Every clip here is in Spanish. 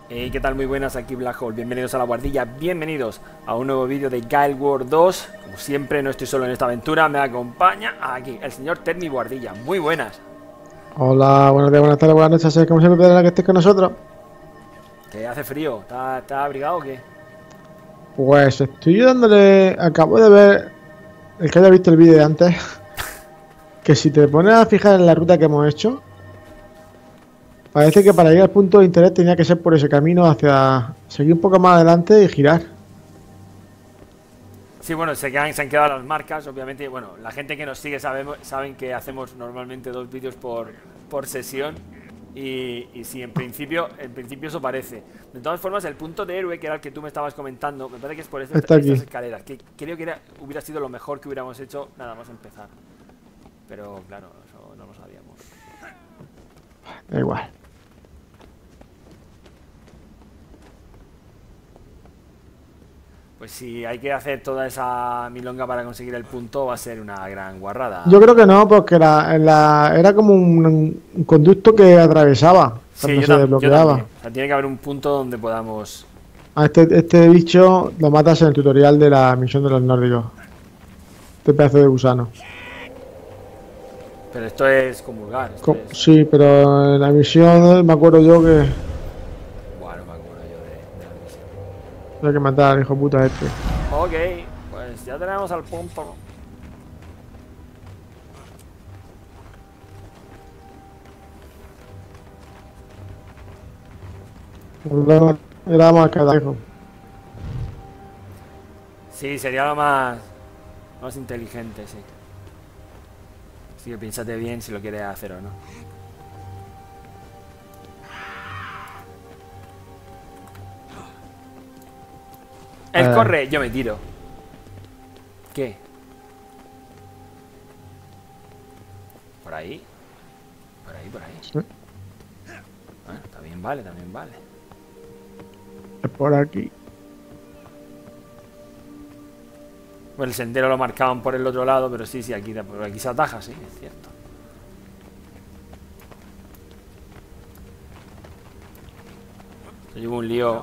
Hey, ¿qué tal? Muy buenas, aquí Black Hole. Bienvenidos a la guardilla, bienvenidos a un nuevo vídeo de Guild Wars 2. Como siempre, no estoy solo en esta aventura, me acompaña aquí el señor Termi Guardilla. Muy buenas. Hola, buenos días, buenas tardes, buenas noches. Como siempre, Pedro, que estés con nosotros. ¿Que hace frío? ¿Estás abrigado o qué? Pues estoy dándole. Acabo de ver el que haya visto el vídeo de antes. Que si te pones a fijar en la ruta que hemos hecho, parece que para ir al punto de interés tenía que ser por ese camino hacia. Seguir un poco más adelante y girar. Sí, bueno, se han quedado las marcas, obviamente. Bueno, la gente que nos sigue saben que hacemos normalmente 2 vídeos por sesión. Y sí, en principio eso parece. De todas formas, el punto de héroe, que era el que tú me estabas comentando, me parece que es por Está estas aquí. escaleras, que creo que hubiera sido lo mejor que hubiéramos hecho nada más empezar. Pero claro, eso no lo sabíamos. Da igual. Pues si hay que hacer toda esa milonga para conseguir el punto, va a ser una gran Yo guarrada. creo que no, porque era como un conducto que atravesaba Sí, cuando se yo también. desbloqueaba. O sea, tiene que haber un punto donde podamos... A este bicho lo matas en el tutorial de la misión de los nórdicos. Este pedazo de gusano. Pero esto es comulgar, esto es... Sí, pero en la misión me acuerdo yo que Bueno, me acuerdo yo de la misión. hay que matar al hijo puta este. Ok, pues ya tenemos al punto. Le damos al carajo. Sí, sería lo más inteligente, sí. Así que piénsate bien si lo quieres hacer o no. Él Eh, corre, yo me tiro. ¿Qué? ¿Por ahí? ¿Por ahí, por ahí? sí, Bueno, también vale, también vale. es por aquí. Bueno, el sendero lo marcaban por el otro lado, pero sí, por aquí se ataja, sí, es cierto. Yo llevo un lío.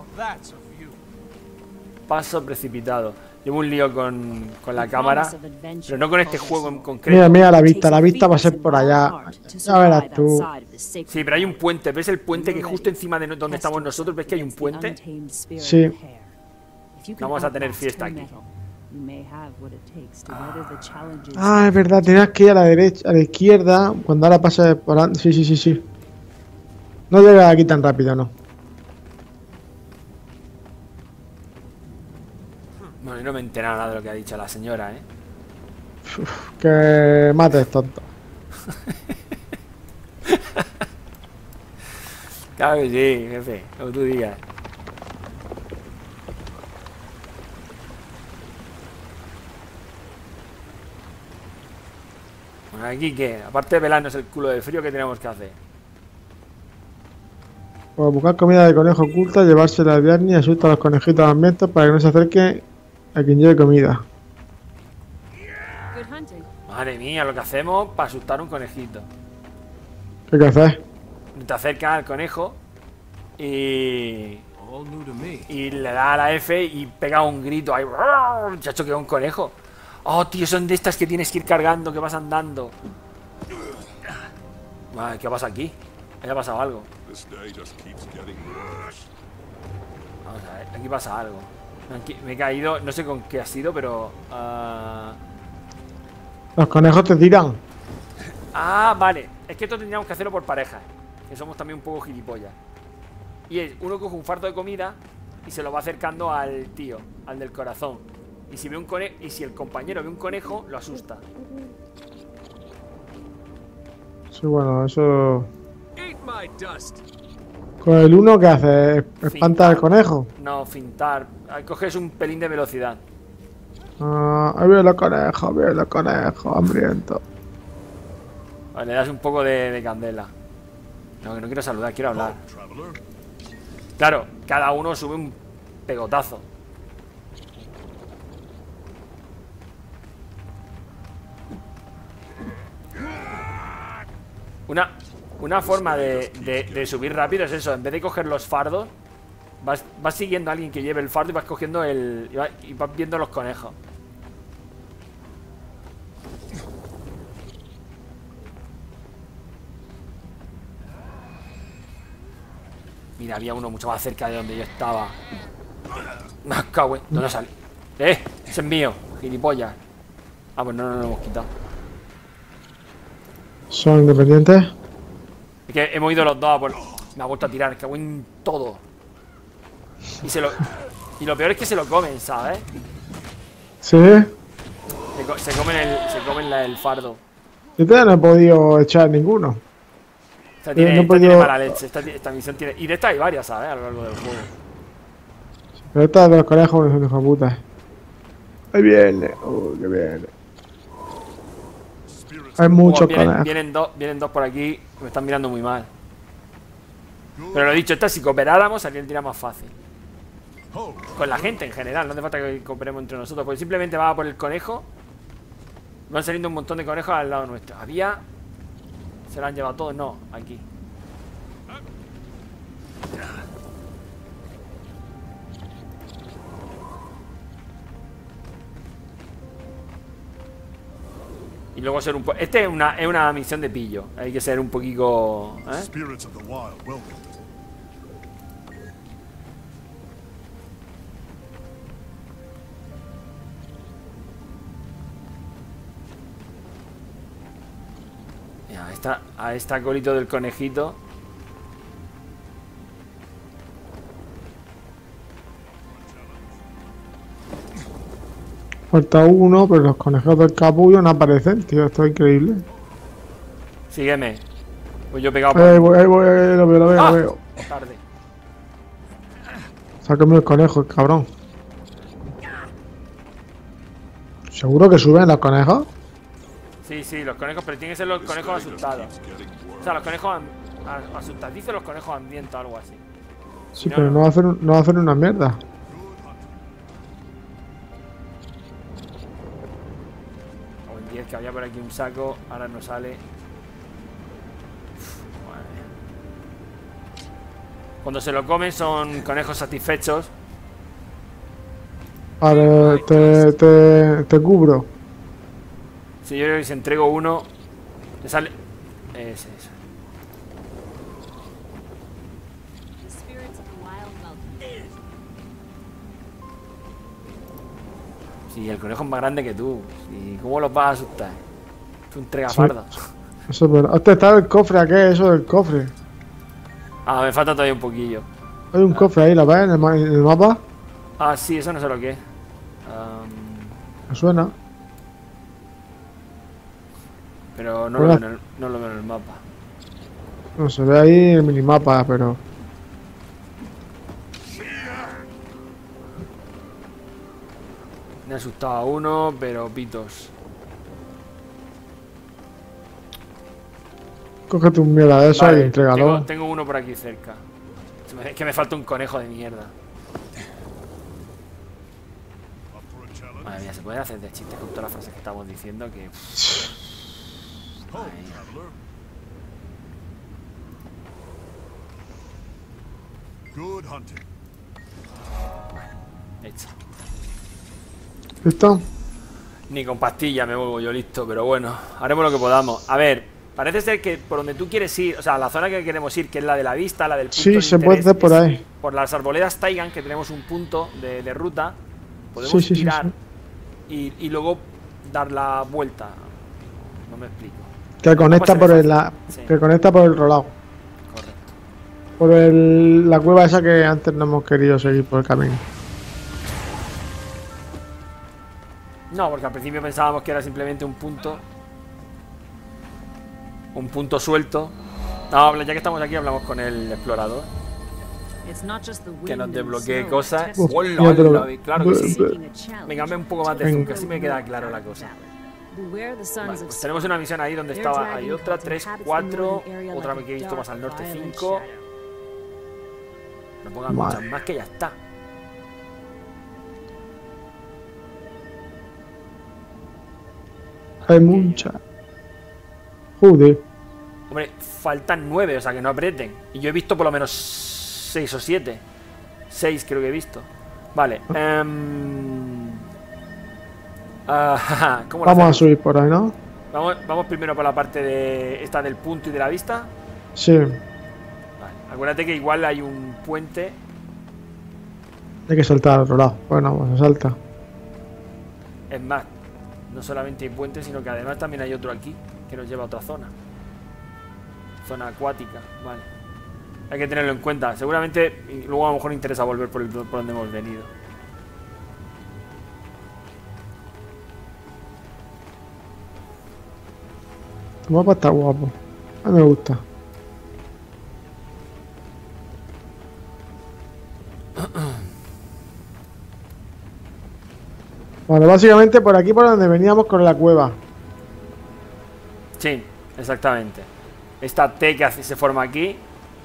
Paso precipitado. Llevo un lío con la cámara, pero no con este juego en Mira, concreto. mira la vista va a ser por allá. Ya verás tú. Sí, pero hay un puente. ¿Ves el puente que justo encima de donde estamos nosotros? ¿Ves que hay un puente? Sí. Vamos a tener fiesta aquí. Ah, es verdad, tenías que ir a la derecha, a la izquierda, cuando ahora pases por adelante. Sí, sí, sí, sí. No llegas aquí tan rápido, no. Bueno, y no me he enterado nada de lo que ha dicho la señora, ¿eh? Que mates, tonto. Claro que sí, jefe, como tú digas. Bueno, aquí qué, aparte de pelarnos el culo de frío, ¿qué tenemos que hacer? Pues buscar comida de conejo oculta, llevársela al Bjarni y asusta a los conejitos hambrientos para que no se acerque a quien lleve comida. Madre mía, lo que hacemos para asustar a un conejito. ¿Qué hay que hacer? Te acercas al conejo y... Y le da a la F y pega un grito ahí. Chacho, que es un conejo. Oh, tío, son de estas que tienes que ir cargando, que vas andando. Madre, ¿qué pasa aquí? ¿Qué ha pasado algo? Vamos a ver, aquí pasa algo. Me he caído, no sé con qué ha sido, pero... Los conejos te tiran. Vale. Es que esto tendríamos que hacerlo por parejas. Que somos también un poco gilipollas. Y es, uno coge un fardo de comida y se lo va acercando al tío, al del corazón. Y si ve un conejo, y si el compañero ve un conejo, lo asusta. Sí, bueno, eso... Con el uno, ¿qué hace? ¿Espanta al Fintar. conejo? No, fintar. Coges un pelín de velocidad. Ah, ahí viene el conejo, hambriento. Vale, le das un poco de candela. No, que no quiero saludar, quiero hablar. Claro, cada uno sube un pegotazo. Una forma de subir rápido es eso. En vez de coger los fardos, Vas siguiendo a alguien que lleve el fardo y vas cogiendo el... Y vas viendo los conejos. Mira, había uno mucho más cerca de donde yo estaba. Me cago en... ¿Dónde sale? Ese es mío, gilipollas. Ah, pues no lo hemos quitado. ¿Son independientes? Es que hemos ido los dos a por... Me ha vuelto a tirar, cago en todo. Y lo peor es que se lo comen, ¿sabes? Sí. Se comen el fardo. Yo todavía no he podido echar ninguno. Esta tiene, no he esta podido- tiene mala leche. Esta misión tiene... Y de esta hay varias, ¿sabes? A lo largo del juego. Pero esta de los conejos son hijos de puta. Ahí viene. Que viene. Hay muchos conejos. Vienen dos por aquí. Me están mirando muy mal. Pero lo dicho, esta si cooperáramos sería el tira más fácil. Con la gente en general, no hace falta que cooperemos entre nosotros. Porque simplemente va por el conejo. Van saliendo un montón de conejos al lado nuestro. Había... ¿Se lo han llevado todos? No, aquí. Y luego ser un poco... Este es una misión de pillo. Hay que ser un poquito... Spirits of the wild, welcome. Mira, a esta colito del conejito. Falta uno, pero los conejos del capullo no aparecen, tío. Esto es increíble. Sígueme. Pues yo he pegado por... Ahí voy, lo veo, ¡Ah! lo veo. Tarde. Se ha comido el conejo, el cabrón. ¿Seguro que suben los conejos? Sí, los conejos, pero tienen que ser los conejos asustados. O sea, los conejos asustadizos, los conejos hambrientos, algo así. Sí, No, pero no. no hacen una mierda. O en 10 que había por aquí un saco, ahora no sale. Uf, madre mía. Cuando se lo comen son conejos satisfechos. Vale, te cubro. Si yo creo que si entrego uno, te sale... Ese. The spirits of the wild welcome. Si el conejo es más grande que tú. ¿Y cómo los vas a asustar? Tú entrega fardo. Eso, pero... Hostia, está el cofre, ¿a qué es eso del cofre? Ah, me falta todavía un poquillo. Hay un cofre ahí, ¿lo ves en el mapa? Ah, sí, eso no sé lo que es. Me suena. Pero no Hola. no lo veo en el mapa. No se ve ahí el minimapa, pero... Me ha asustado a uno, pero pitos. Cógete un mierda de eso Vale, y entrégalo. tengo uno por aquí cerca. Es que me falta un conejo de mierda. Up for a challenge? Madre mía, se pueden hacer de chistes con todas las frases que estamos diciendo que... Ho, Ahí. traveler. Good hunting. Hecho. ¿Listo? Ni con pastilla me vuelvo yo listo, pero bueno, haremos lo que podamos. A ver, parece ser que por donde tú quieres ir, o sea, la zona que queremos ir, que es la de la vista, la del punto Sí, de se puede interés, hacer por es ahí. por las arboledas Taigan, que tenemos un punto de ruta, podemos Sí, tirar y luego dar la vuelta. No me explico. Que conecta Vamos a por hacer el, fácil. Sí, que conecta por el rolado. correcto. Por la cueva esa que antes no hemos querido seguir por el camino. No, porque al principio pensábamos que era simplemente un punto. Un punto suelto. No, ya que estamos aquí hablamos con el explorador. It's not just the Que nos wind and desbloquee snow cosas. testing Uf, Hola, ya, pero- hola, claro que sí. seeking a challenge. Venga, hazme un poco más de zoom, que así me queda claro la cosa. Beware the sons Vale, of pues tenemos una misión ahí donde Their estaba. dragon Hay otra, cult 3, inhabits the 4. northern area Otra like que he a visto más al dark, norte, violent 5. shadow. No pongan Vale. muchas más que ya está. Hay mucha. Joder. Hombre, faltan 9, o sea que no aprieten. Y yo he visto por lo menos 6 o 7. 6 creo que he visto. Vale. ¿Cómo lo Vamos a hacemos? subir por ahí, ¿no? Vamos primero por la parte de esta del punto y de la vista. Sí. Vale. Acuérdate que igual hay un puente. Hay que saltar al otro lado. Bueno, pues se salta. Es más, no solamente hay puentes, sino que además también hay otro aquí que nos lleva a otra zona. Zona acuática, vale. Hay que tenerlo en cuenta. Seguramente y luego a lo mejor interesa volver por donde hemos venido. Tu mapa está guapo. A mí me gusta. Vale, básicamente por aquí por donde veníamos con la cueva. Sí, exactamente. Esta T que se forma aquí.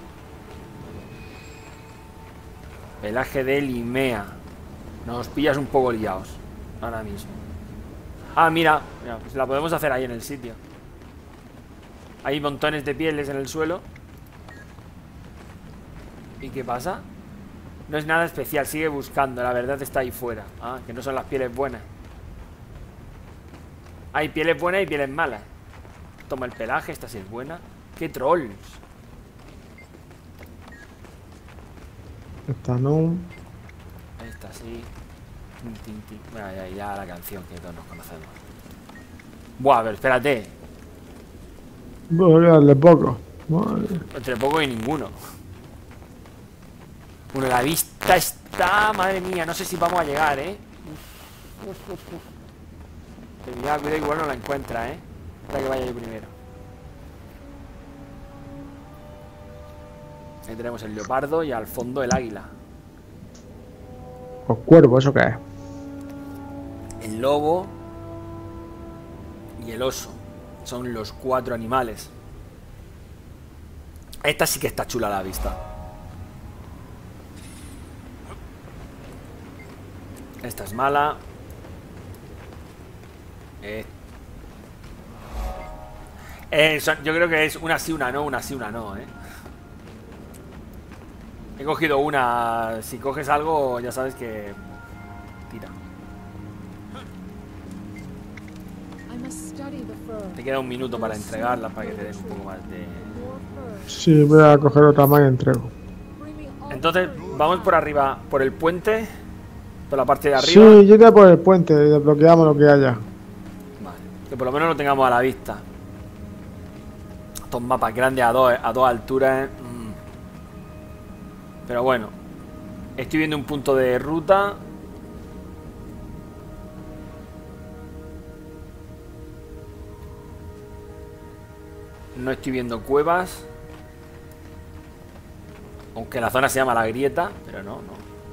Pelaje de Limea. Nos pillas un poco liados ahora mismo. Ah, mira, pues la podemos hacer ahí en el sitio. Hay montones de pieles en el suelo. ¿Y qué pasa? No es nada especial, sigue buscando. La verdad está ahí fuera. Ah, que no son las pieles buenas. Hay pieles buenas y pieles malas. Toma el pelaje, esta sí es buena. ¡Qué trolls! Esta no. Esta sí. Tin, tin, tin. Bueno, ya la canción que todos nos conocemos. Buah, a ver, espérate. Voy a darle poco. Vale. Entre poco y ninguno. Bueno, la vista está... Madre mía, no sé si vamos a llegar, ¿eh? Cuidado, igual no la encuentra, ¿eh? Espera que vaya yo primero. Ahí tenemos el leopardo y al fondo el águila. Pues cuervo, ¿eso qué es? El lobo y el oso. Son los 4 animales. Esta sí que está chula la vista. Esta es mala. Yo creo que es una sí, una no, una sí, una no, He cogido una. Si coges algo, ya sabes que... Tira. Te queda un minuto para entregarla, para que te den un poco más de... Sí, voy a coger otra más y entrego. Entonces, vamos por arriba, por el puente. Por la parte de arriba. Sí, yo iría por el puente, desbloqueamos lo que haya. Vale, que por lo menos lo tengamos a la vista. Estos mapas grandes a dos alturas. Pero bueno. Estoy viendo un punto de ruta. No estoy viendo cuevas. Aunque la zona se llama La Grieta. Pero no.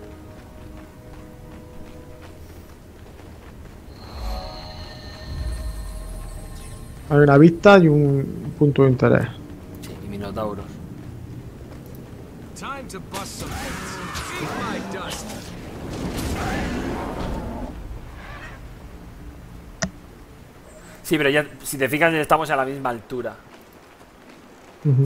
Hay una vista y un punto de interés. Sí, y minotauros. Time to bust some heads. Eat my dust. Sí, pero ya, si te fijas, ya estamos a la misma altura. Ujú.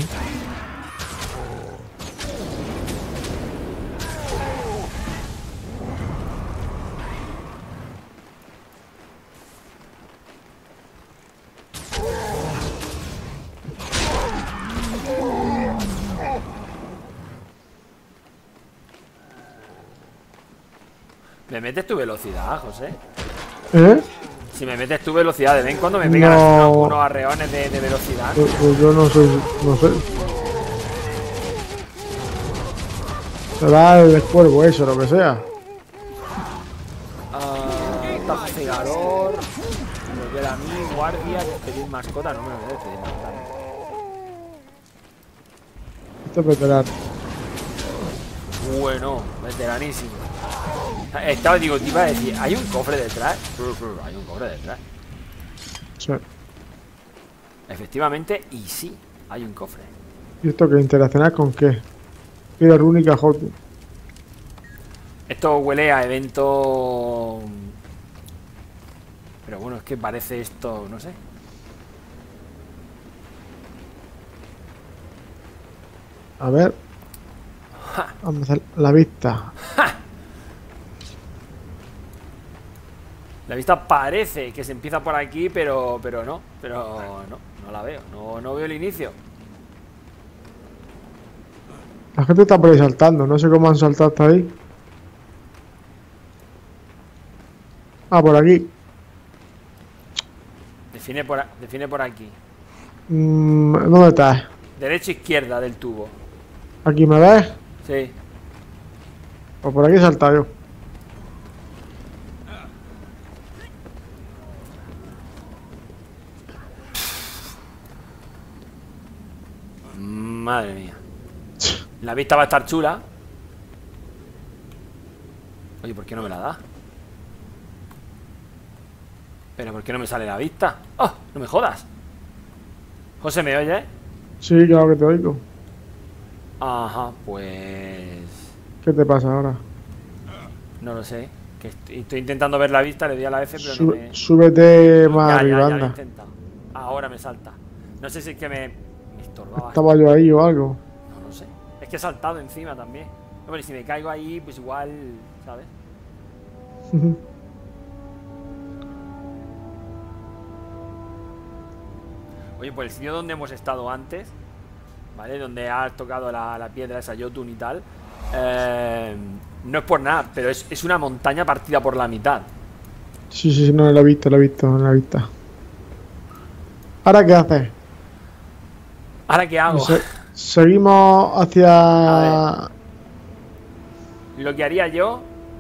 ¿Me metes tu velocidad, José? ¿Eh? Si me metes tu velocidad, de vez en cuando me pegan así No. unos arreones de velocidad. Pues yo no soy, no sé. Será el cuervo eso, lo que sea. Tapegador. Volver a mí, guardia, despedir mascota. No me lo voy a despedir mascota. Esto es veterano. Bueno, veteranísimo. Estaba, digo, te iba a decir, ¿hay un cofre detrás? Hay un cofre detrás. Sí. Efectivamente, y sí, hay un cofre. ¿Y esto que interaccionar con qué? Mira, rúnica hot. Esto huele a evento... Pero bueno, es que parece esto, no sé. A ver. Vamos a hacer la vista. La vista parece que se empieza por aquí, pero no. No la veo. No veo el inicio. La gente está por ahí saltando. No sé cómo han saltado hasta ahí. Ah, por aquí. Define por aquí. ¿Dónde estás? Derecha e izquierda del tubo. ¿Aquí me ves? Sí. Pues por aquí he saltado yo. Madre mía. La vista va a estar chula. Oye, ¿por qué no me la da? Pero ¿por qué no me sale la vista? ¡Oh! No me jodas. José, ¿me oye? Sí, claro que te oigo. Ajá, pues... ¿Qué te pasa ahora? No lo sé. Que estoy intentando ver la vista, le doy a la F, pero no me... Súbete más arriba, ya lo he anda. intentado. Ahora me salta. No sé si es que me estorbaba. Estaba yo ahí o algo. No sé. Es que he saltado encima también. Hombre, si me caigo ahí, pues igual, ¿sabes? Oye, pues el sitio donde hemos estado antes, ¿vale? Donde has tocado la piedra esa Jotun y tal, no es por nada, pero es una montaña partida por la mitad. Sí, no la he visto, no la he visto. ¿Ahora qué haces? ¿Ahora qué hago? Seguimos hacia... A Lo que haría yo...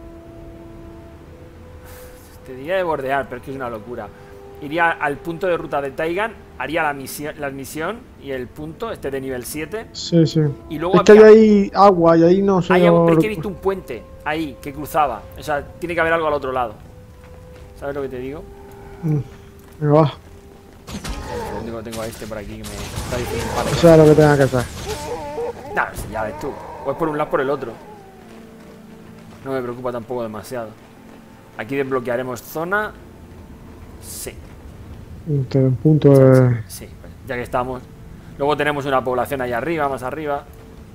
Te diría de bordear, pero es que es una locura. Iría al punto de ruta de Taigan, haría la misión y el punto, este de nivel 7. Sí. Y luego es que hay ahí agua y ahí no sé... Hay agua, pero es que he visto un puente ahí que cruzaba. O sea, tiene que haber algo al otro lado. ¿Sabes lo que te digo? Venga, va. Tengo a este por aquí que me está diciendo un par de Eso es lo que tenga que hacer. Nah, ya ves tú. O es por un lado por el otro. No me preocupa tampoco demasiado. Aquí desbloquearemos zona. Sí. Un punto de... Sí, pues, ya que estamos. Luego tenemos una población ahí arriba, más arriba.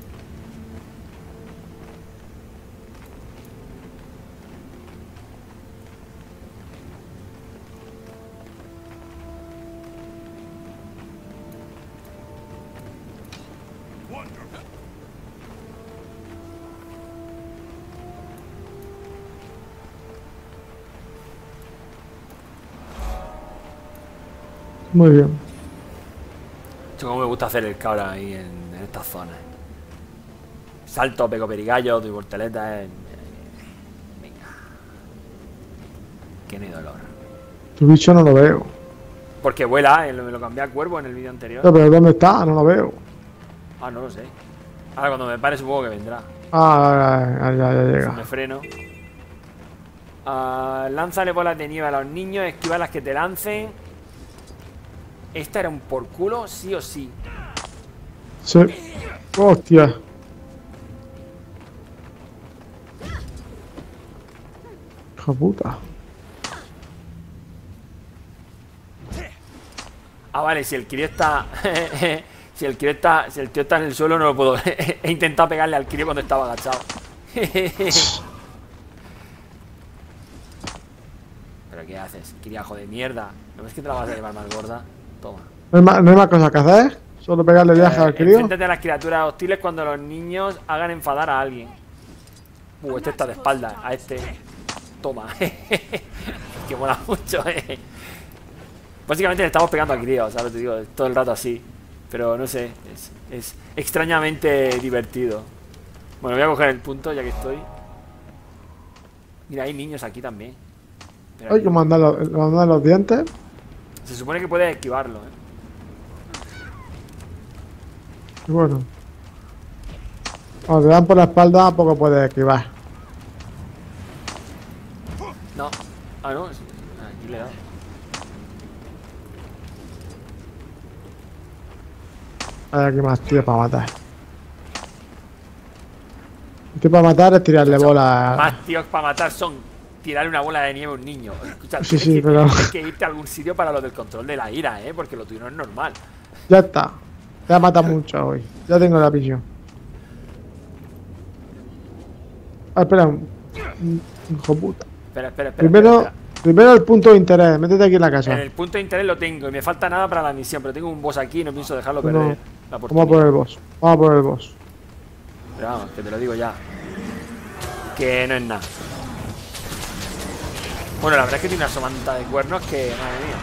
Muy bien. Como me gusta hacer el cabra ahí en estas zonas. Salto, pego perigallo, doy volteletas. Venga. Que no hay dolor. Tu bicho no lo veo. Porque vuela, me lo cambié a cuervo en el vídeo anterior. No, pero ¿dónde está? No lo veo. Ah, no lo sé. Ahora cuando me pare supongo que vendrá. Ya Si llega. me freno. Lánzale bolas de nieve a los niños, esquiva las que te lancen. Esta era un por culo, sí o sí. Sí. Hostia. Hijo puta. Ah, vale, si el crío está... si el tío está en el suelo no lo puedo... He intentado pegarle al crío cuando estaba agachado. ¿Pero qué haces? Criajo de mierda. ¿No ves que te la vas a llevar más gorda? Toma. ¿No hay más cosas que hacer? Solo pegarle viaje al crío. Enfréntate a las criaturas hostiles cuando los niños hagan enfadar a alguien. Este está de espalda. A este. Toma. Que mola mucho, Básicamente le estamos pegando a críos, ¿sabes? Te digo, todo el rato así. Pero no sé, es extrañamente divertido. Bueno, voy a coger el punto ya que estoy. Mira, hay niños aquí también. Pero Hay que mandar los dientes. se supone que puedes esquivarlo, Y bueno. Cuando te dan por la espalda, poco puedes esquivar. No. Ah, no. Aquí le he dado. Hay aquí más tíos para matar. El tío para matar es tirarle bolas. Más tíos para matar son tirarle una bola de nieve a un niño. Escucha, Sí, pero... tienes que irte a algún sitio para lo del control de la ira, porque lo tuyo no es normal. Ya está. Ya mata mucho hoy. Ya tengo la visión. Ah, espera. Hijo puta. Espera, espera, espera. Primero, espera. primero el punto de interés. Métete aquí en la casa. En el punto de interés lo tengo y me falta nada para la misión, pero tengo un boss aquí y no pienso dejarlo No. perder. La Vamos a oportunidad. por el boss. Vamos a por el boss. Pero vamos, que te lo digo ya. Que no es nada. Bueno, la verdad es que tiene una somanta de cuernos que, madre mía.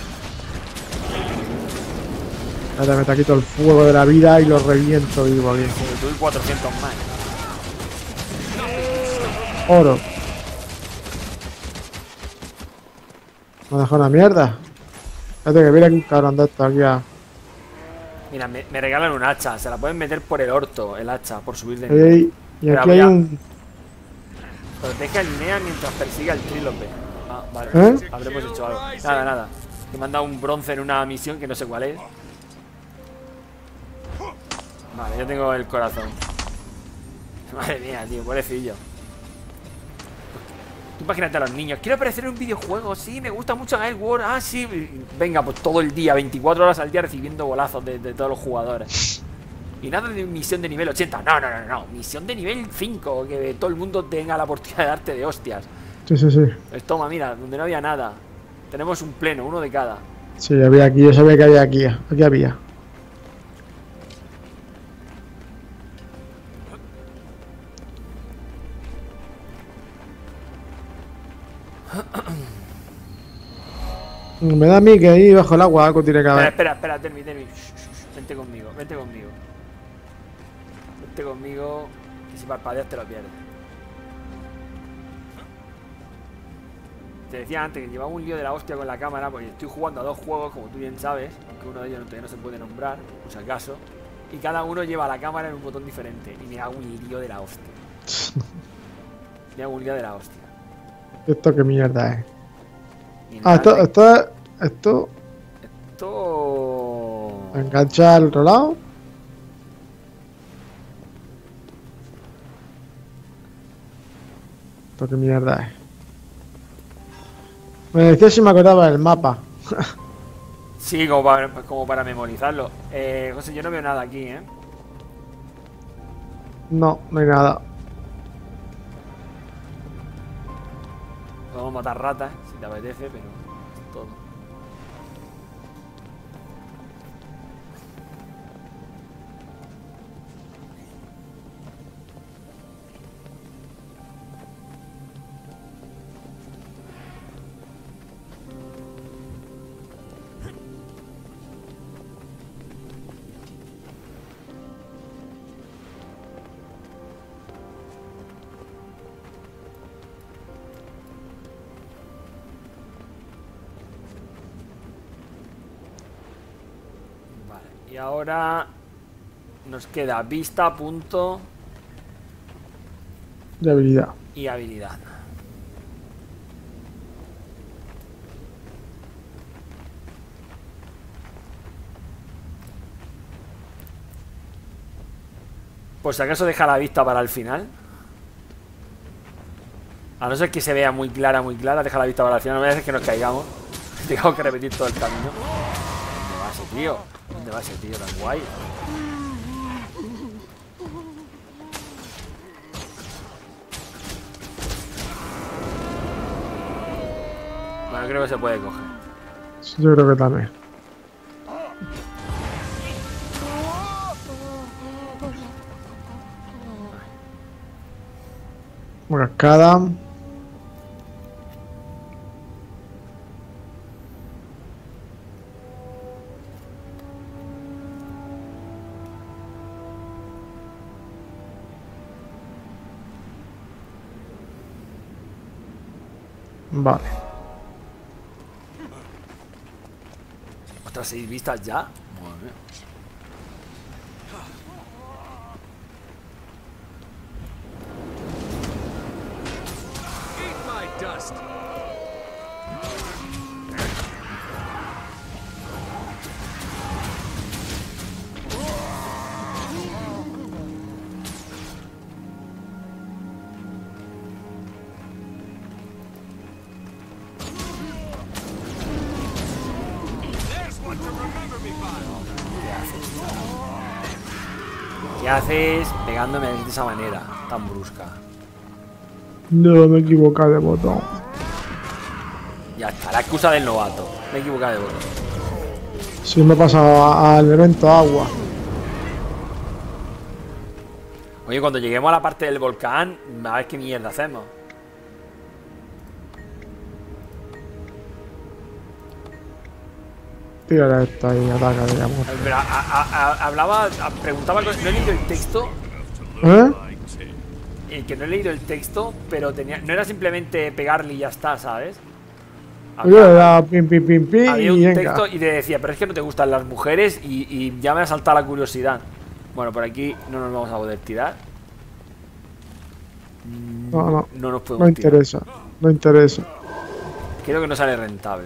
Ahora me quito el fuego de la vida y lo reviento vivo aquí. Joder, tuve 400 más. Oro. Me ha dejado una mierda. Espérate que viene aquí un cabrón de estos aquí a... Mira, me regalan un hacha. Se la pueden meter por el orto, el hacha, por subir de nivel. Ey, y Espera, aquí voy hay a- un... Protege al Linea mientras persigue al Trílope. Ah, vale. ¿Eh? Habremos hecho algo. Nada, nada. Que me han dado un bronce en una misión que no sé cuál es. Vale, yo tengo el corazón. Madre mía, tío, pobrecillo. Tú imagínate a los niños. Quiero aparecer en un videojuego, sí, me gusta mucho Guild Wars. Ah, sí. Venga, pues todo el día, 24 horas al día recibiendo golazos de todos los jugadores. Y nada de misión de nivel 80. No, no, no, no. Misión de nivel 5. Que todo el mundo tenga la oportunidad de darte de hostias. Sí, sí, sí. Pues toma, mira, donde no había nada. Tenemos un pleno, uno de cada. Sí, había aquí. Yo sabía que había aquí. Aquí había. Me da a mí que ahí bajo el agua algo tiene que Espera, haber. espera, espera, Termi. Vente conmigo, vente conmigo. Vente conmigo, que si parpadeas te lo pierdes. Te decía antes que llevaba un lío de la hostia con la cámara, porque estoy jugando a dos juegos, como tú bien sabes, aunque uno de ellos todavía no se puede nombrar, por si acaso. Y cada uno lleva la cámara en un botón diferente. Y me hago un lío de la hostia. Me hago un lío de la hostia. ¿Esto qué mierda es? Y Ah, nada, esto esto... engancha al otro lado. ¿Esto qué mierda es? Me decía si me acordaba del mapa. Sí, como para memorizarlo. José, yo no veo nada aquí, ¿eh? No, no hay nada. Podemos matar ratas, si te apetece, pero es todo. Vale, y ahora nos queda vista, punto De habilidad. y habilidad. Por si acaso deja la vista para el final. A no ser que se vea muy clara, deja la vista para el final. No me haces que nos caigamos. Tengo que repetir todo el camino. ¿Dónde va ese tío? ¿Dónde va ese tío tan guay? Bueno, creo que se puede coger. Yo creo que también. Una cascada. Vale. ¿Otras 6 vistas ya? Madre mía. Eat my dust. There's one to remember me by. ¿Qué haces pegándome de esa manera tan brusca? No, me he equivocado de botón. Ya está, la excusa del novato. Me he equivocado de botón. Sí, me he pasado al elemento agua. Oye, cuando lleguemos a la parte del volcán, a ver qué mierda hacemos. Tírale esto ahí, ataca, digamos. Pero hablaba, preguntaba, no he leído el texto. ¿Eh? Que no he leído el texto, pero tenía, no era simplemente pegarle y ya está, ¿sabes? Yo le he dado pim, pim, pim, pim Había y un venga. texto y te decía, pero es que no te gustan las mujeres y ya me ha saltado la curiosidad. Bueno, por aquí no nos vamos a poder tirar. No, no. No nos podemos No tirar. interesa. No interesa. Creo que no sale rentable.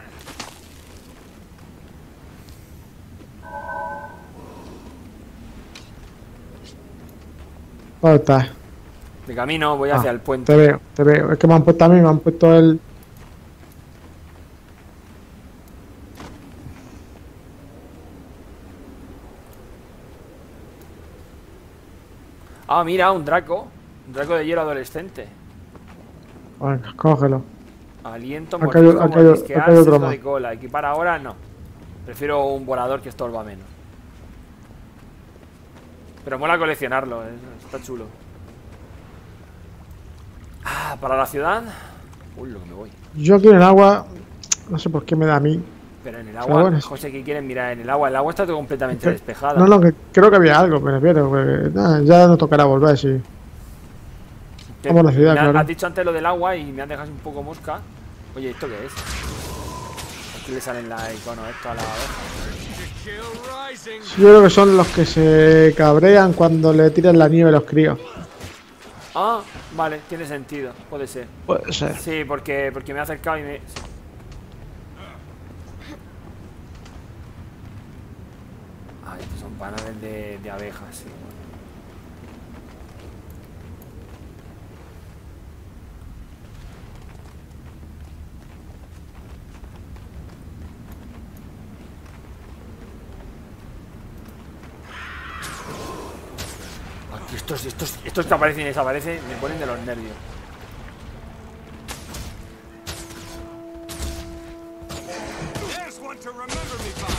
¿Dónde estás? De camino voy hacia el puente. Te veo, te veo. Es que me han puesto a mí, me han puesto el... Ah, mira, un Draco. Un Draco de hielo adolescente. Venga, cógelo. Aliento, Acá hay- mordisco, acá hay- mordisquear, acá hay otro sesgo más. de cola. Equipar ahora no. Prefiero un volador que estorba menos. Pero mola coleccionarlo, está chulo. Ah, para la ciudad. Uy, lo que me voy. Yo aquí en el agua... No sé por qué me da a mí. Pero en el Pero agua, bueno, José, ¿qué quieren mirar en el agua? El agua está todo completamente que- despejada. No, no, que creo que había algo, me refiero. Que, nada, ya no tocará volver, sí. Que vamos a la ciudad, me claro. Has dicho antes lo del agua y me han dejado un poco mosca. Oye, ¿esto qué es? Aquí le salen la icono esto a la abeja. Kill rising. Yo creo que son los que se cabrean cuando le tiran la nieve a los críos. Ah, vale, tiene sentido, puede ser. Puede ser. Sí, porque me ha acercado y me... sí. Ah, estos son panales de abejas, sí. Aquí estos que aparecen y desaparecen me ponen de los nervios. There's one to remember me by.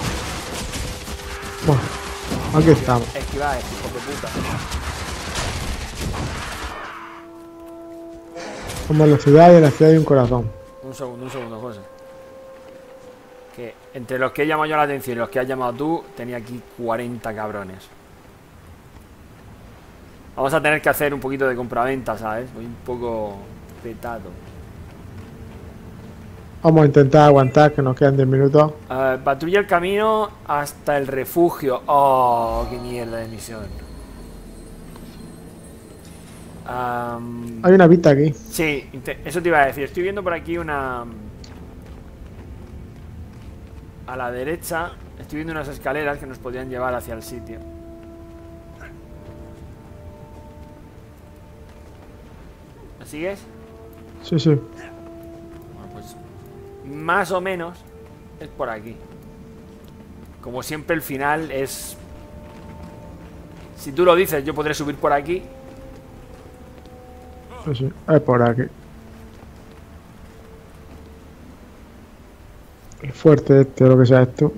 Bueno, aquí estamos. Esquivar, hijo de puta. Como en la ciudad y en la ciudad hay un corazón. Un segundo, José. Que entre los que he llamado yo la atención y los que has llamado tú, tenía aquí 40 cabrones. Vamos a tener que hacer un poquito de compraventa, ¿sabes? Voy un poco petado. Vamos a intentar aguantar, que nos quedan 10 minutos. Patrulla el camino hasta el refugio. Oh, qué mierda de misión. Hay una pista aquí. Sí, eso te iba a decir. Estoy viendo por aquí una... A la derecha estoy viendo unas escaleras que nos podrían llevar hacia el sitio. ¿Me sigues? Sí, sí. Bueno, pues más o menos es por aquí. Como siempre el final es... Si tú lo dices, yo podré subir por aquí. Sí, sí. Es por aquí. El fuerte este, o lo que sea esto.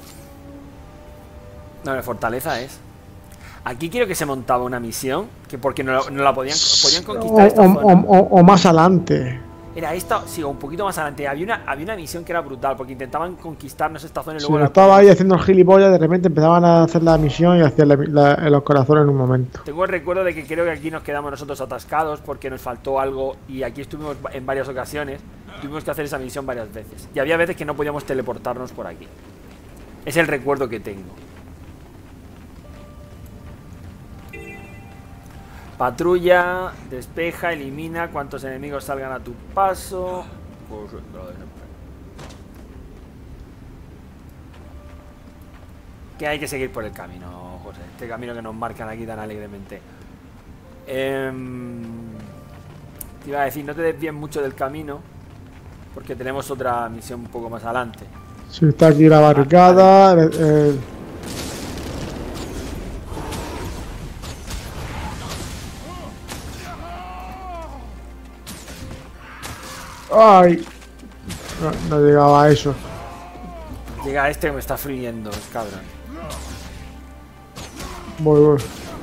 No, la fortaleza es. Aquí quiero que se montaba una misión. Que porque no la podían conquistar esta zona. O más adelante. Era esta, sí, un poquito más adelante. Había una misión que era brutal. Porque intentaban conquistarnos esta zona y Si luego estaba ahí haciendo el gilipollas, de repente empezaban a hacer la misión y hacían los corazones en un momento. Tengo el recuerdo de que creo que aquí nos quedamos nosotros atascados porque nos faltó algo y aquí estuvimos en varias ocasiones. Tuvimos que hacer esa misión varias veces. Y había veces que no podíamos teleportarnos por aquí. Es el recuerdo que tengo. Patrulla, despeja, elimina cuantos enemigos salgan a tu paso. Pues, lo de siempre. Que hay que seguir por el camino, José. Este camino que nos marcan aquí tan alegremente. Te iba a decir, no te desvíes mucho del camino, porque tenemos otra misión un poco más adelante. Si está aquí la barricada. ¡Ay! No llegaba a eso. Llega este que me está friendo, cabrón. Voy.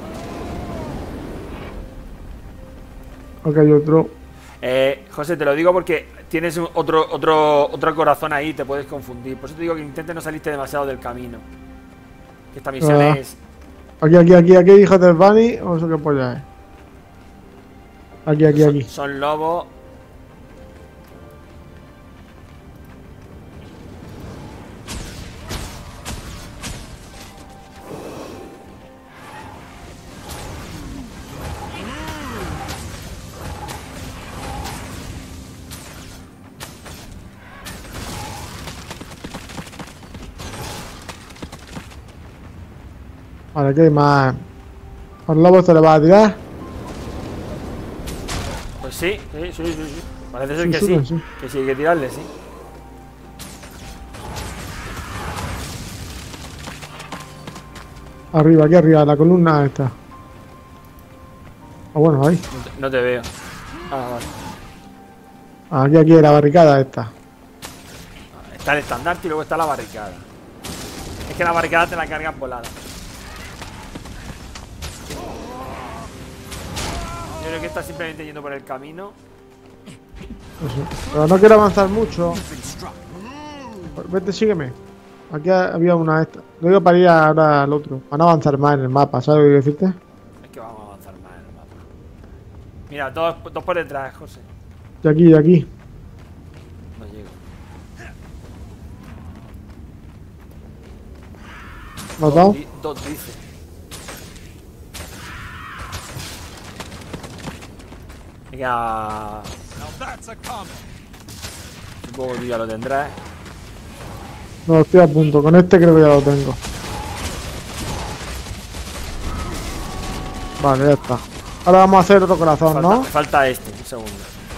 Ok, hay otro. José, te lo digo porque tienes otro corazón ahí, te puedes confundir. Por eso te digo que intentes no salirte demasiado del camino. Que esta misión es... Aquí, hijos del Bunny. O eso qué polla es. Aquí. Son lobos. Vale, ¿qué hay más? ¿Al lobo se le va a tirar? Pues sí. Parece ser Sí, que suben, sí. sí. Que sí hay que tirarle, sí. Arriba, aquí arriba, la columna esta. Ah, bueno, ahí. No te veo. Vale. Aquí, la barricada esta. Está el estandarte y luego está la barricada. Es que la barricada te la cargan volada. Yo creo que está simplemente yendo por el camino. Eso. Pero no quiero avanzar mucho. Vete, sígueme. Aquí había una esta. Lo digo para ir ahora al otro. Van a avanzar más en el mapa, ¿sabes lo que quiero decirte? Es que vamos a avanzar más en el mapa. Mira, dos por detrás, José. Y aquí. No llego. ¿Lo has dado? Dos dice. Venga. Now that's a comment. Supongo que tú ya lo tendrás. No, estoy a punto. Con este creo que ya lo tengo. Vale, ya está. Ahora vamos a hacer otro corazón, ¿no? Falta este, un segundo.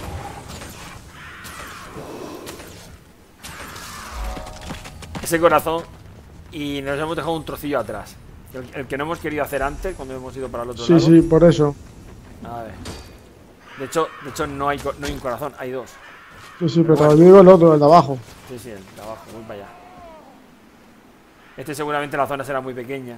Ese corazón. Y nos hemos dejado un trocillo atrás. El que no hemos querido hacer antes, cuando hemos ido para el otro lado. Sí, por eso. A ver. De hecho no hay un corazón, hay dos. Sí, pero yo digo el otro, el de abajo. Sí, el de abajo, voy para allá. Este seguramente la zona será muy pequeña.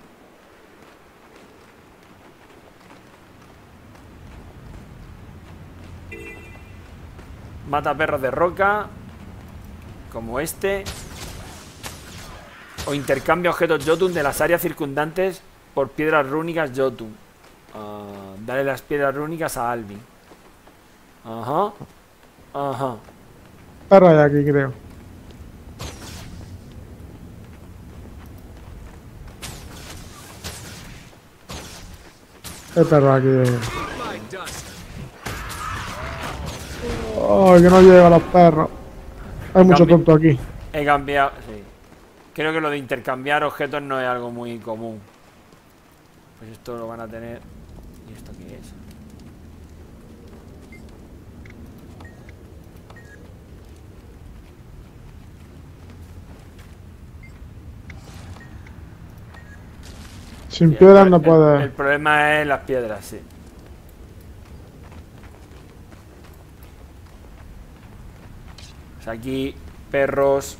Mata perros de roca. Como este. O intercambia objetos Jotun de las áreas circundantes por piedras rúnicas Jotun. Dale las piedras rúnicas a Alvin. Ajá. Perro hay aquí, creo. El perro aquí. My dust. Ay, que no llega a los perros. Hay mucho tonto aquí. He cambiado, sí. Creo que lo de intercambiar objetos no es algo muy común. Pues esto lo van a tener. ¿Y esto qué es? Sin Sí, piedras no el puede. problema es las piedras, sí. Pues aquí perros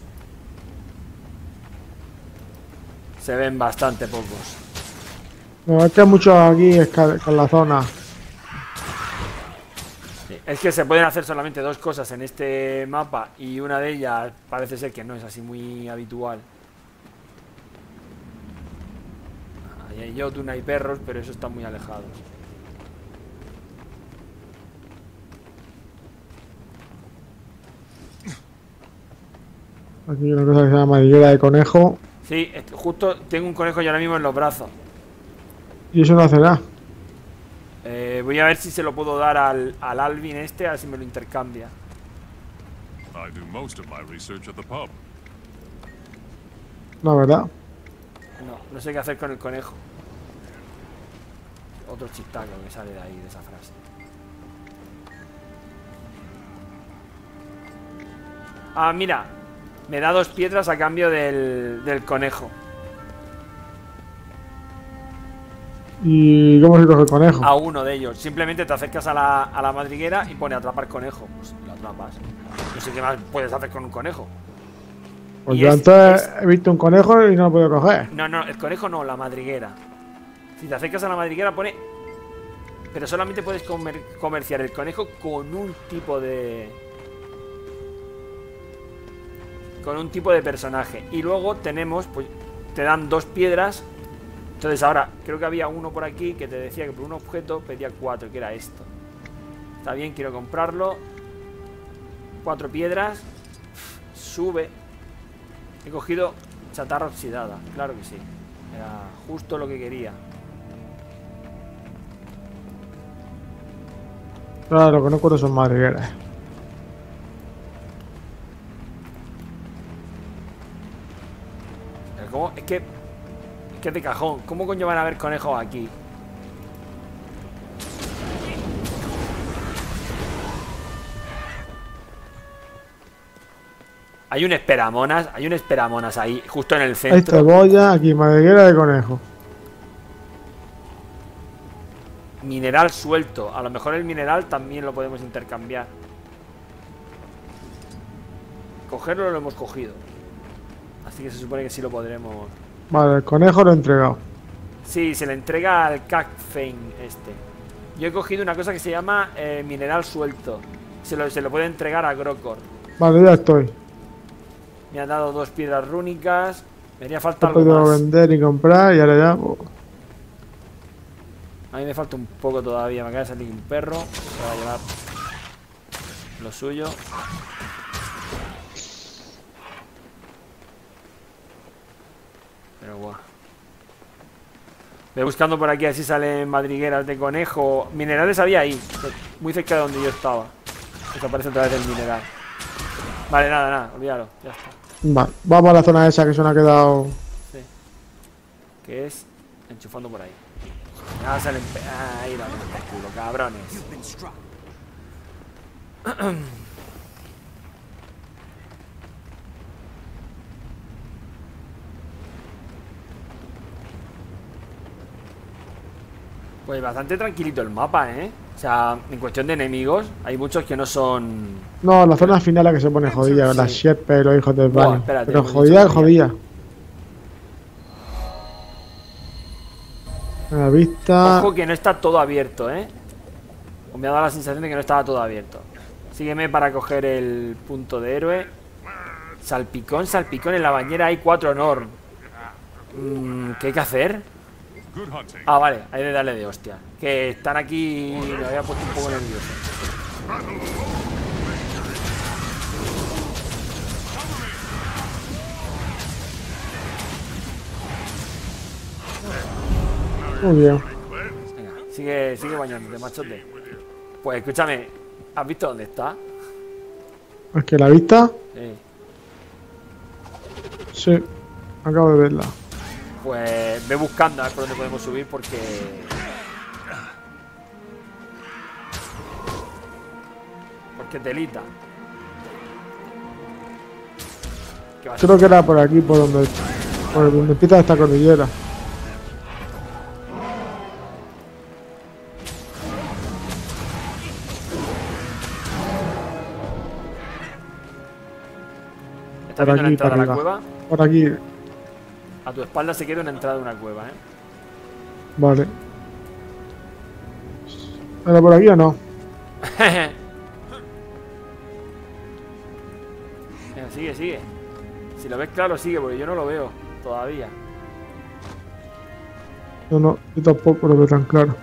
se ven bastante pocos. No, es que hay muchos aquí en la zona. Sí, es que se pueden hacer solamente dos cosas en este mapa y una de ellas parece ser que no es así muy habitual. Ahí hay Jotun, hay perros, pero esos están muy alejados. Aquí hay una cosa que se llama higuera de conejo. Sí, justo tengo un conejo yo ahora mismo en los brazos. Y eso no hace nada. Voy a ver si se lo puedo dar al Alvin este, a ver si me lo intercambia. I do most of my research at the pub. La verdad. No sé qué hacer con el conejo. Otro chistaco que sale de ahí, de esa frase. Ah, mira. Me da 2 piedras a cambio del conejo. ¿Y cómo se coge el conejo? A uno de ellos. Simplemente te acercas a la madriguera y pone atrapar conejo. Pues lo atrapas. No sé qué más puedes hacer con un conejo. Pues y yo es- antes he visto un conejo y no lo puedo coger. No, no, el conejo no, la madriguera. Si te acercas a la madriguera pone... Pero solamente puedes comerciar el conejo con un tipo de... Con un tipo de personaje. Y luego tenemos, pues, te dan 2 piedras. Entonces ahora, creo que había uno por aquí que te decía que por un objeto pedía 4, que era esto. Está bien, quiero comprarlo. 4 piedras. Sube. He cogido chatarra oxidada, claro que sí. Era justo lo que quería. Claro, lo que no cuento son madrigueras. Pero ¿cómo? Es que es de cajón. ¿Cómo coño van a haber conejos aquí? Hay un esperamonas ahí, justo en el Hay centro. cebolla, aquí madriguera de conejo. Mineral suelto. A lo mejor el mineral también lo podemos intercambiar. Cogerlo lo hemos cogido. Así que se supone que sí lo podremos. Vale, el conejo lo he entregado. Sí, se le entrega al Cacfein este. Yo he cogido una cosa que se llama mineral suelto. Se lo puede entregar a Grokor. Vale, ya estoy. Me han dado 2 piedras rúnicas. Me haría falta He algo podido más. vender y comprar y ahora ya. Pues, A mí me falta un poco todavía. Me acaba de salir un perro. Se va a llevar lo suyo. Pero guau. Voy buscando por aquí a ver si salen madrigueras de conejo. Minerales había ahí, muy cerca de donde yo estaba. Desaparece otra vez el mineral. Vale, nada, olvídalo. Ya está. vale, vamos a la zona esa que se nos ha quedado. Sí. Que es enchufando por ahí. Ya salen. Ahí la por culo, cabrones. You've been struck. Pues bastante tranquilito el mapa, ¿eh? O sea, en cuestión de enemigos, hay muchos que no son. No, la zona final es la que se pone jodida, Sí. las Shepes y los hijos del Buah, baño. espérate, Pero hemos jodida, dicho jodida. A la vista. Ojo que no está todo abierto, ¿eh? O me ha dado la sensación de que no estaba todo abierto. Sígueme para coger el punto de héroe. Salpicón, salpicón. En la bañera hay 4 Norn. ¿Qué hay que hacer? Good hunting. Ah, vale, hay de darle de hostia. Que están aquí y me había puesto un poco nervioso. Muy bien. Venga, sigue bañándote, machote. Pues escúchame, ¿has visto dónde está? Es que la vista. Sí. Sí, acabo de verla. Pues ve buscando a ver por dónde podemos subir porque... Porque telita. ¿Qué va a ser? Creo que era por aquí, por donde empieza esta cordillera. ¿Estás por viendo la aquí, entrada a la para cueva? Por aquí, A tu espalda se queda una entrada de una cueva, ¿eh? vale. ¿Era por aquí o no? Venga, sigue, sigue. Si lo ves claro, sigue, porque yo no lo veo todavía. No, yo tampoco lo veo tan claro.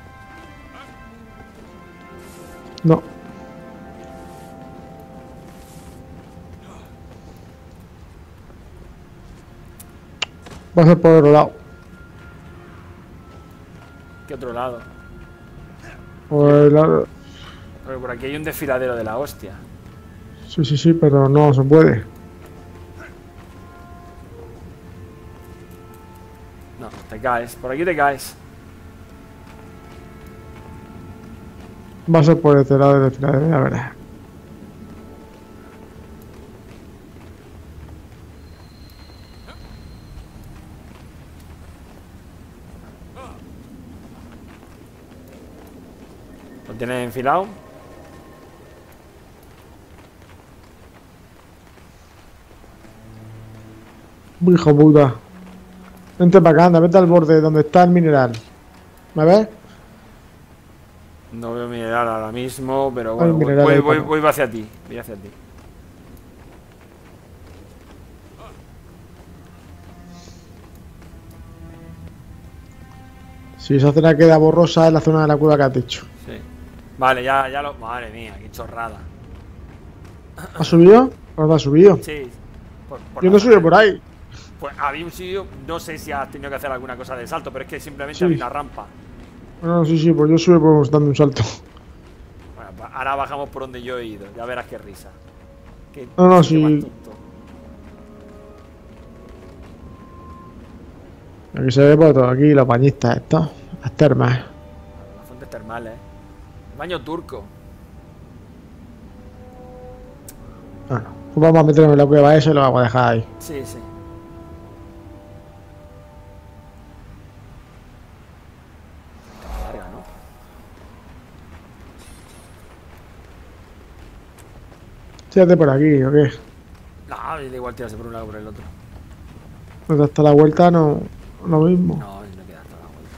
No. Va a ser por otro lado. ¿Qué otro lado? Por el lado. Porque por aquí hay un desfiladero de la hostia. Sí, sí, sí, pero no se puede. No, te caes. Por aquí te caes. Va a ser por este lado del desfiladero, ya verás. ¿Lo tienes enfilado? Hijo puta. Vente para acá, anda, vete al borde donde está el mineral. ¿Me ves? No veo mineral ahora mismo, pero Hay bueno, mineral ahí, Paco. voy hacia ti. Voy hacia ti. Si esa zona queda borrosa es la zona de la cueva que has dicho. Sí. Vale, ya lo... Madre mía, qué chorrada. ¿Has subido? ¿O no has subido? Sí. por Yo la no subí zona. por ahí. Pues había un sitio, no sé si has tenido que hacer alguna cosa de salto, pero es que simplemente Sí. había una rampa. No, sí, pues yo subí por dando un salto. Bueno, pues ahora bajamos por donde yo he ido. Ya verás qué risa. Qué No, sitio sí. más tonto. Aquí se ve por todo, aquí los bañistas estos, las termas. Las fuentes termales. Baño turco. Bueno, pues vamos a meternos en la cueva esa y lo vamos a dejar ahí. Sí, sí. Está larga, ¿no? Tírate por aquí, ¿o qué? No, da igual tirarse por un lado o por el otro. Pues hasta la vuelta no lo mismo. No, no queda hasta la vuelta.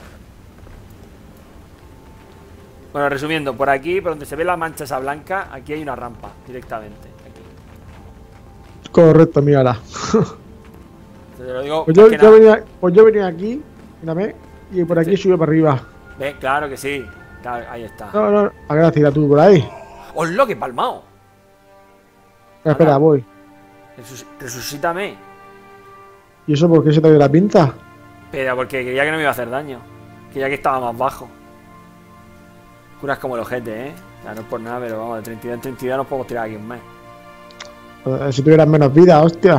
Bueno, resumiendo, por aquí, por donde se ve la mancha esa blanca, aquí hay una rampa, directamente. Aquí. Correcto, mírala. Te lo digo, Pues más yo, que yo nada. venía, pues yo venía aquí, mírame, y por aquí sube para arriba. Ve, claro que sí. Claro, ahí está. No, ¿a qué la tiras tú por ahí? ¡Hola, qué palmao! Espera, voy. Resucítame. ¿Y eso por qué se te dio la pinta? Pero porque creía que no me iba a hacer daño. Creía que estaba más bajo. Curas como el ojete, ¿eh? O sea, no es por nada, pero vamos, de 32 en 32 nos podemos tirar aquí un mes. Si tuvieras menos vida, hostia.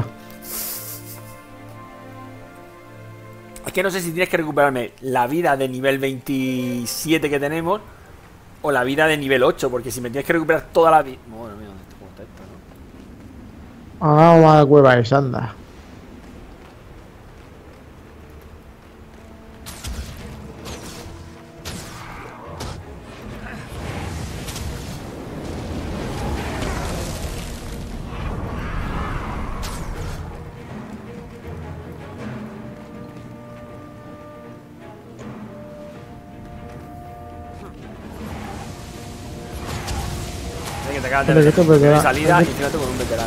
Es que no sé si tienes que recuperarme la vida de nivel 27 que tenemos o la vida de nivel 8, porque si me tienes que recuperar toda la vida... Bueno, mira, ¿cómo está esto, no? Vamos a la cueva esa, anda. Que te acabas de Vale, que esto es veterano. salida y fíjate con un veterano.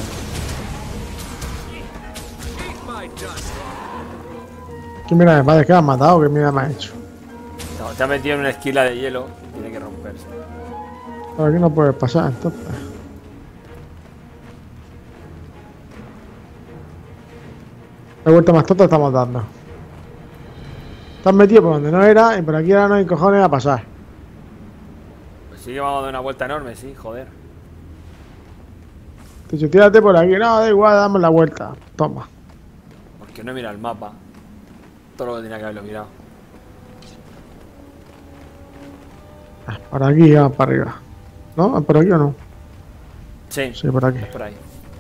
¿Qué mira, padre? ¿Qué me has matado? ¿Qué mira me has hecho? No, te has metido en una esquila de hielo y tiene que romperse. Por aquí no puedes pasar, entonces. La vuelta más tonta estamos dando. Te has metido por donde no era y por aquí ahora no hay cojones a pasar. Pues sí que vamos a dar una vuelta enorme, sí, joder. Te he dicho, tírate por aquí. No, da igual, damos la vuelta. Toma. Porque no he mirado el mapa. Todo lo que tenía que haberlo mirado. Por aquí, vamos para arriba. ¿No? ¿Por aquí o no? Sí, Sí, por aquí. es por ahí.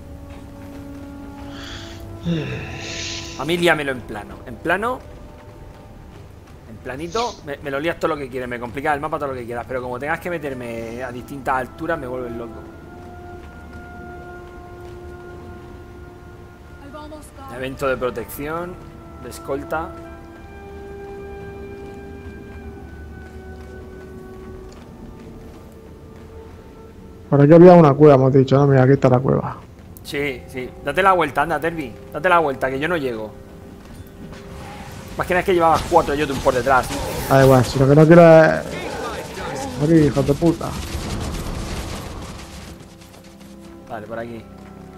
A mí líamelo en plano. En plano. En planito, me lo lías todo lo que quieres. Me complicas el mapa todo lo que quieras. Pero como tengas que meterme a distintas alturas, me vuelves loco. I've almost got Evento de protección, de escolta. Por aquí había una cueva, hemos dicho. No, mira, aquí está la cueva. Sí, sí. Date la vuelta, anda, Terbi. Date la vuelta, que yo no llego. Más que nada es que llevabas 4 yo por detrás. Da igual, si lo que no quiero es... Aquí, hijos de puta. Vale, por aquí.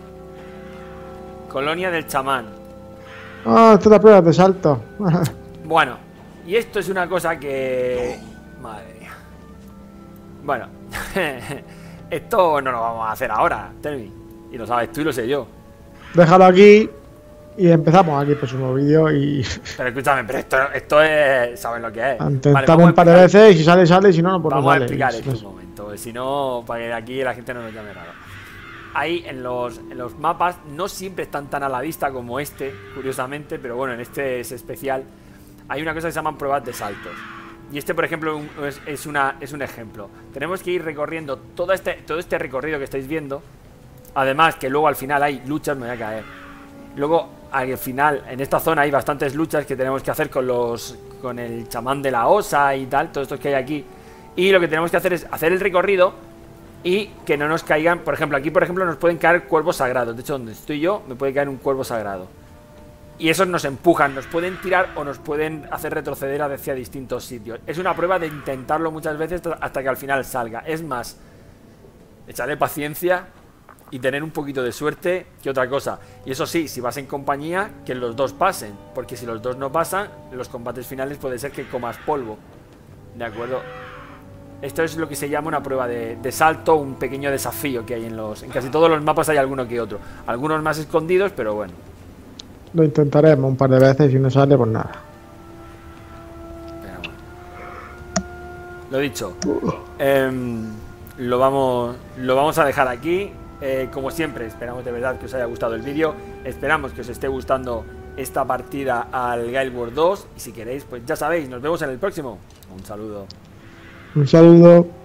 Colonia del chamán. Ah, esta es la prueba de salto. Bueno, y esto es una cosa que... Madre mía. Bueno, esto no lo vamos a hacer ahora, Terbi. Y lo sabes tú y lo sé yo. Déjalo aquí y empezamos aquí el próximo vídeo y Pero escúchame, pero esto es... ¿Sabes lo que es? intentamos vamos a un par de explicar- veces y si sale, sale y si no, no, pues no Vamos a sale. explicar esto un momento, si no, para que aquí la gente no nos llame raro. Ahí en los mapas no siempre están tan a la vista como este, curiosamente, pero bueno, en este es especial. Hay una cosa que se llaman pruebas de saltos. Y este, por ejemplo, es un ejemplo. Tenemos que ir recorriendo todo este recorrido que estáis viendo. Además, que luego al final hay luchas, me voy a caer. Luego, al final, en esta zona hay bastantes luchas que tenemos que hacer con el chamán de la osa y tal, todos estos que hay aquí. Y lo que tenemos que hacer es hacer el recorrido y que no nos caigan. Por ejemplo, aquí, por ejemplo, nos pueden caer cuervos sagrados. De hecho, donde estoy yo, me puede caer un cuervo sagrado. Y esos nos empujan, nos pueden tirar o nos pueden hacer retroceder hacia distintos sitios. Es una prueba de intentarlo muchas veces hasta que al final salga. Es más, echarle paciencia y tener un poquito de suerte que otra cosa. Y eso sí, si vas en compañía, que los dos pasen. Porque si los dos no pasan, en los combates finales puede ser que comas polvo. ¿De acuerdo? Esto es lo que se llama una prueba de salto, un pequeño desafío que hay en casi todos los mapas hay alguno que otro. Algunos más escondidos, pero bueno. Lo intentaremos un par de veces y si no sale, pues nada. Pero bueno. Lo dicho. Lo vamos a dejar aquí. Como siempre, esperamos de verdad que os haya gustado el vídeo. Esperamos que os esté gustando esta partida al Guild Wars 2. Y si queréis, pues ya sabéis, nos vemos en el próximo. Un saludo. Un saludo.